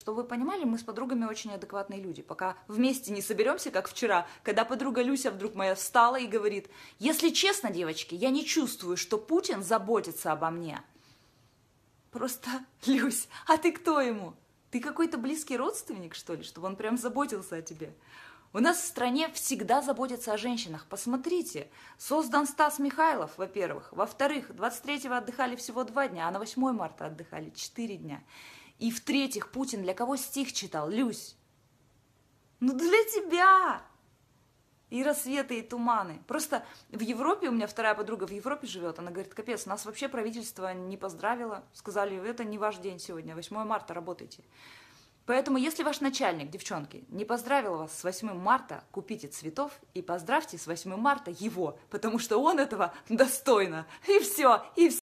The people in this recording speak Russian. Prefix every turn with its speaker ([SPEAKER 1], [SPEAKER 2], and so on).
[SPEAKER 1] Чтобы вы понимали, мы с подругами очень адекватные люди. Пока вместе не соберемся, как вчера, когда подруга Люся вдруг моя встала и говорит: если честно, девочки, я не чувствую, что Путин заботится обо мне. Просто, Люсь, а ты кто ему? Ты какой-то близкий родственник, что ли, чтобы он прям заботился о тебе? У нас в стране всегда заботятся о женщинах. Посмотрите, создан Стас Михайлов, во-первых. Во-вторых, 23-го отдыхали всего 2 дня, а на 8 марта отдыхали 4 дня. И в-третьих, Путин для кого стих читал, Люсь? Ну для тебя! И рассветы, и туманы. Просто в Европе, у меня вторая подруга в Европе живет, она говорит: капец, нас вообще правительство не поздравило. Сказали: это не ваш день сегодня, 8 марта работайте. Поэтому, если ваш начальник, девчонки, не поздравил вас с 8 марта, купите цветов и поздравьте с 8 марта его, потому что он этого достойно. И все, и все.